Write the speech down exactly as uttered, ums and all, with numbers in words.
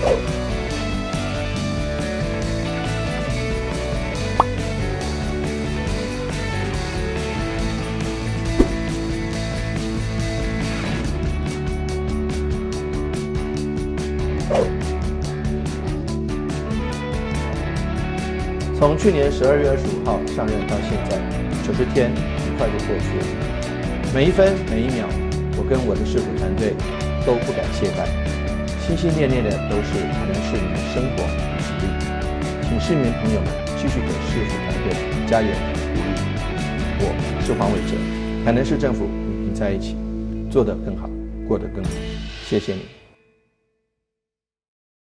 从去年十二月二十五号上任到现在，九十天很快就过去了。每一分每一秒，我跟我的市府团队都不敢懈怠，心心念念的都是台南市民的生活与福利。请市民朋友们继续给市府团队加油鼓励。我是黄伟哲，台南市政府与您在一起，做得更好，过得更好。谢谢你。